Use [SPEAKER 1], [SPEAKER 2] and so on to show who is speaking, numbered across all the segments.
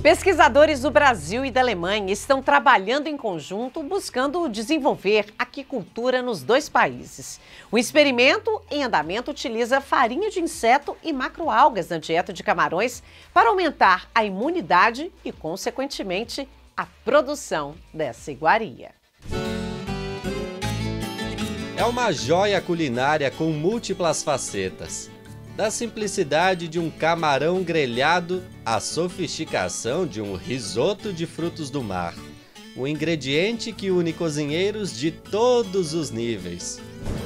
[SPEAKER 1] Pesquisadores do Brasil e da Alemanha estão trabalhando em conjunto buscando desenvolver aquicultura nos dois países. O experimento em andamento utiliza farinha de inseto e macroalgas na dieta de camarões para aumentar a imunidade e, consequentemente, a produção dessa iguaria.
[SPEAKER 2] É uma joia culinária com múltiplas facetas. Da simplicidade de um camarão grelhado à sofisticação de um risoto de frutos do mar. O ingrediente que une cozinheiros de todos os níveis.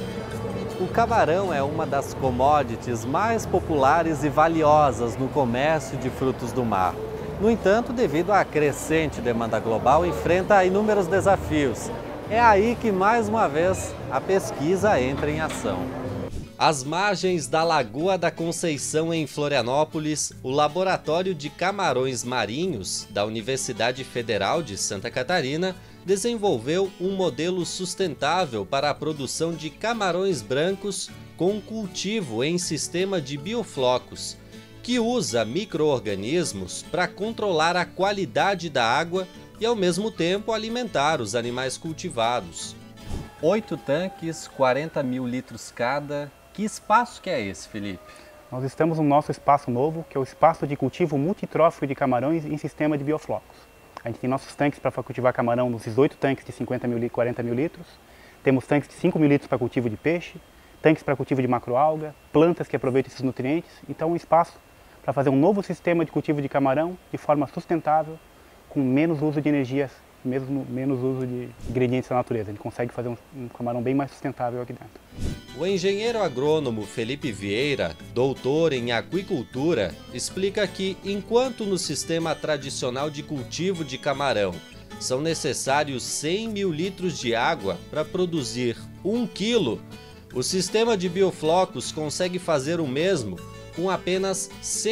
[SPEAKER 2] O camarão é uma das commodities mais populares e valiosas no comércio de frutos do mar. No entanto, devido à crescente demanda global, enfrenta inúmeros desafios. É aí que, mais uma vez, a pesquisa entra em ação. Às margens da Lagoa da Conceição, em Florianópolis, o Laboratório de Camarões Marinhos da Universidade Federal de Santa Catarina desenvolveu um modelo sustentável para a produção de camarões brancos com cultivo em sistema de bioflocos, que usa micro-organismos para controlar a qualidade da água e, ao mesmo tempo, alimentar os animais cultivados. 8 tanques, 40 mil litros cada. Que espaço que é esse, Felipe?
[SPEAKER 3] Nós estamos no nosso espaço novo, que é o espaço de cultivo multitrófico de camarões em sistema de bioflocos. A gente tem nossos tanques para cultivar camarão, nos 18 tanques de 50 mil e 40 mil litros. Temos tanques de 5 mil litros para cultivo de peixe, tanques para cultivo de macroalga, plantas que aproveitam esses nutrientes. Então, um espaço para fazer um novo sistema de cultivo de camarão de forma sustentável, com menos uso de energias, menos uso de ingredientes da natureza. Ele consegue fazer um camarão bem mais sustentável aqui dentro.
[SPEAKER 2] O engenheiro agrônomo Felipe Vieira, doutor em aquicultura, explica que, enquanto no sistema tradicional de cultivo de camarão são necessários 100 mil litros de água para produzir 1 quilo, o sistema de bioflocos consegue fazer o mesmo com apenas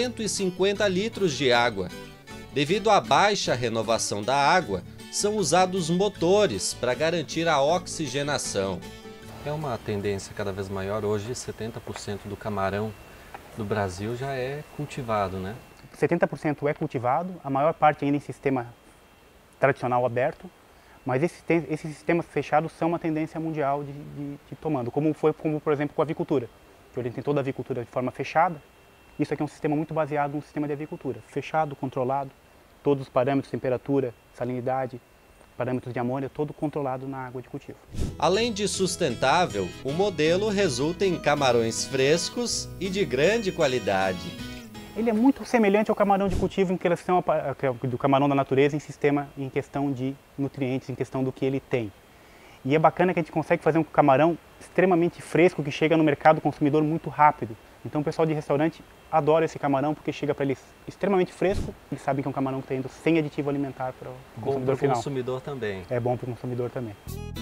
[SPEAKER 2] 150 litros de água. Devido à baixa renovação da água, são usados motores para garantir a oxigenação. É uma tendência cada vez maior. Hoje, 70% do camarão do Brasil já é cultivado, né?
[SPEAKER 3] 70% é cultivado, a maior parte ainda em sistema tradicional aberto, mas esses sistemas fechados são uma tendência mundial de tomando, como por exemplo, com a avicultura. Que a gente tem toda a avicultura de forma fechada. Isso aqui é um sistema muito baseado num sistema de avicultura, fechado, controlado, todos os parâmetros, temperatura, salinidade, parâmetros de amônia, todo controlado na água de cultivo.
[SPEAKER 2] Além de sustentável, o modelo resulta em camarões frescos e de grande qualidade.
[SPEAKER 3] Ele é muito semelhante ao camarão de cultivo em questão do camarão da natureza em questão de nutrientes, em questão do que ele tem. E é bacana que a gente consegue fazer um camarão extremamente fresco que chega no mercado consumidor muito rápido. Então o pessoal de restaurante adora esse camarão porque chega para eles extremamente fresco. Eles sabem que é um camarão que está indo sem aditivo alimentar para o consumidor final.
[SPEAKER 2] Bom para o consumidor também.
[SPEAKER 3] É bom para o consumidor também.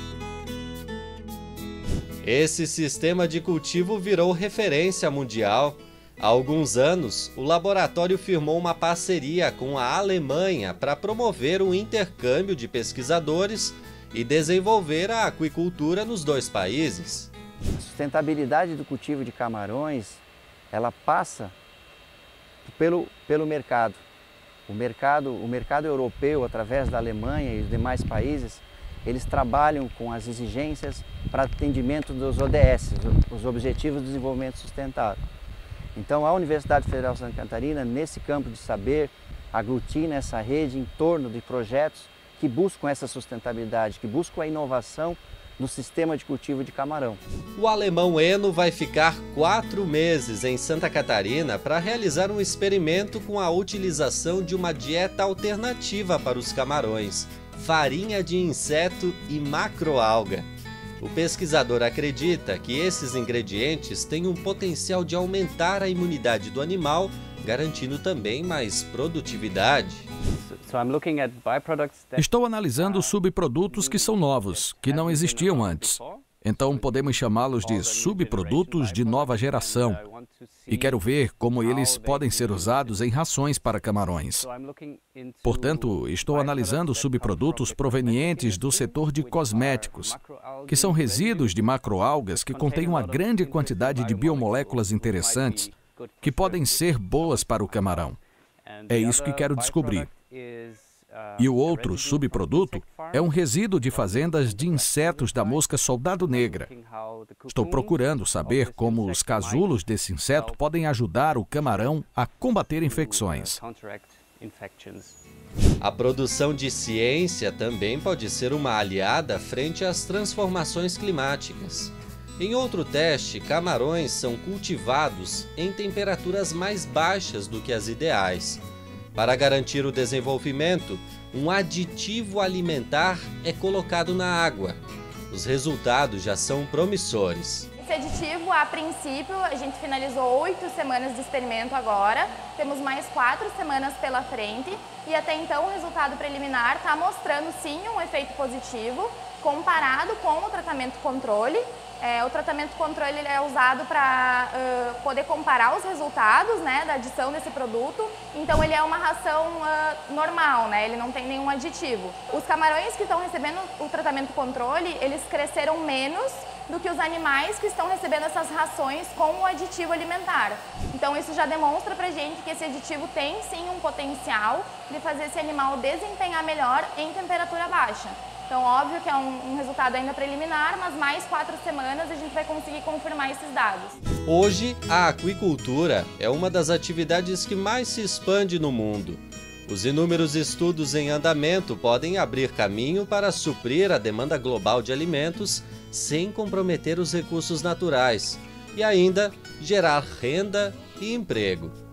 [SPEAKER 2] Esse sistema de cultivo virou referência mundial. Há alguns anos, o laboratório firmou uma parceria com a Alemanha para promover um intercâmbio de pesquisadores e desenvolver a aquicultura nos dois países.
[SPEAKER 4] A sustentabilidade do cultivo de camarões, ela passa pelo mercado. O mercado europeu, através da Alemanha e os demais países, eles trabalham com as exigências para atendimento dos ODS, os Objetivos de Desenvolvimento Sustentável. Então, a Universidade Federal de Santa Catarina, nesse campo de saber, aglutina essa rede em torno de projetos que buscam essa sustentabilidade, que buscam a inovação no sistema de cultivo de camarão.
[SPEAKER 2] O alemão Eno vai ficar 4 meses em Santa Catarina para realizar um experimento com a utilização de uma dieta alternativa para os camarões, farinha de inseto e macroalga. O pesquisador acredita que esses ingredientes têm um potencial de aumentar a imunidade do animal, garantindo também mais produtividade.
[SPEAKER 5] Estou analisando subprodutos que são novos, que não existiam antes. Então podemos chamá-los de subprodutos de nova geração. E quero ver como eles podem ser usados em rações para camarões. Portanto, estou analisando subprodutos provenientes do setor de cosméticos, que são resíduos de macroalgas que contêm uma grande quantidade de biomoléculas interessantes que podem ser boas para o camarão. É isso que quero descobrir. E o outro subproduto é um resíduo de fazendas de insetos da mosca soldado negra. Estou procurando saber como os casulos desse inseto podem ajudar o camarão a combater infecções.
[SPEAKER 2] A produção de ciência também pode ser uma aliada frente às transformações climáticas. Em outro teste, camarões são cultivados em temperaturas mais baixas do que as ideais. Para garantir o desenvolvimento, um aditivo alimentar é colocado na água. Os resultados já são promissores.
[SPEAKER 6] Esse aditivo, a princípio, a gente finalizou 8 semanas de experimento agora, temos mais 4 semanas pela frente e até então o resultado preliminar está mostrando sim um efeito positivo comparado com o tratamento controle. O tratamento controle ele é usado para poder comparar os resultados, né, da adição desse produto. Então ele é uma ração normal, né, ele não tem nenhum aditivo. Os camarões que estão recebendo o tratamento controle, eles cresceram menos do que os animais que estão recebendo essas rações com o aditivo alimentar. Então isso já demonstra pra gente que esse aditivo tem sim um potencial de fazer esse animal desempenhar melhor em temperatura baixa. Então, óbvio que é um resultado ainda preliminar, mas mais 4 semanas a gente vai conseguir confirmar esses dados.
[SPEAKER 2] Hoje, a aquicultura é uma das atividades que mais se expande no mundo. Os inúmeros estudos em andamento podem abrir caminho para suprir a demanda global de alimentos sem comprometer os recursos naturais e ainda gerar renda e emprego.